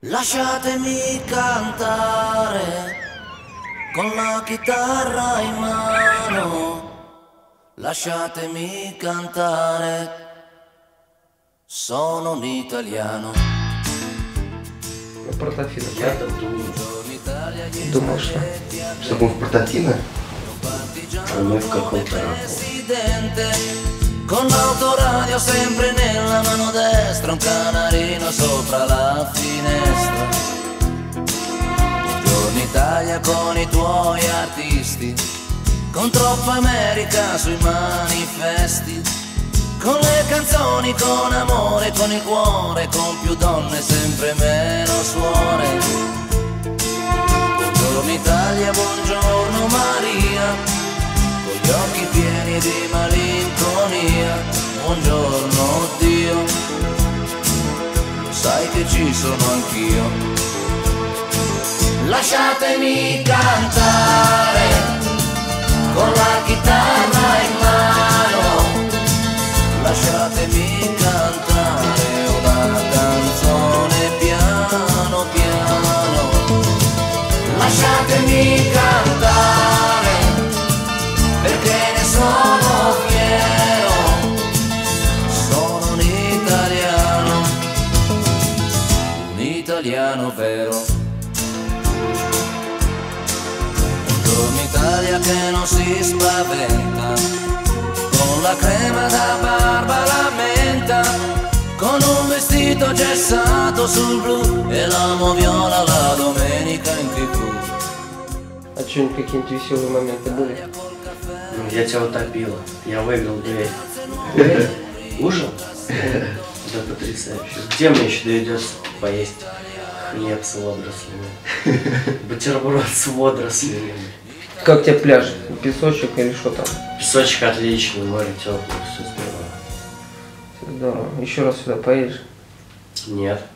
Lasciatemi cantare con la chitarra in mano, lasciatemi cantare, sono un italiano. Портофино. Я-то думал, что мы в Портофино, а мы в каком-то раку. Con l'autoradio sempre nella mano destra, un canarino sopra la finestra. Buongiorno Italia con i tuoi artisti, con troppa America sui manifesti, con le canzoni, con amore, con il cuore, con più donne, sempre meno suore. Buongiorno Italia, buongiorno Maria, con gli occhi pieni di malinconia, buongiorno Dio, sai che ci sono anch'io. Lasciatemi cantare con la chitarra in mano, lasciatemi cantare una canzone piano piano, lasciatemi cantare perché ne sono fiero, sono un italiano vero. Buongiorno Italia che non si spaventa, con la crema da barba la menta, con un vestito gessato sul blu e l'amo viola la domenica in TV. А что-нибудь какие-нибудь веселые моменты были? Ну, я тебя утопила, я выиграл дверь. Ужин? Да потрясающе. Где мне еще доведется поесть хлеб с водорослями? Бутерброд с водорослями. Как тебе пляж? Песочек или что там? Песочек отличный, море теплое, все здорово. Здорово. Еще раз сюда поедешь? Нет.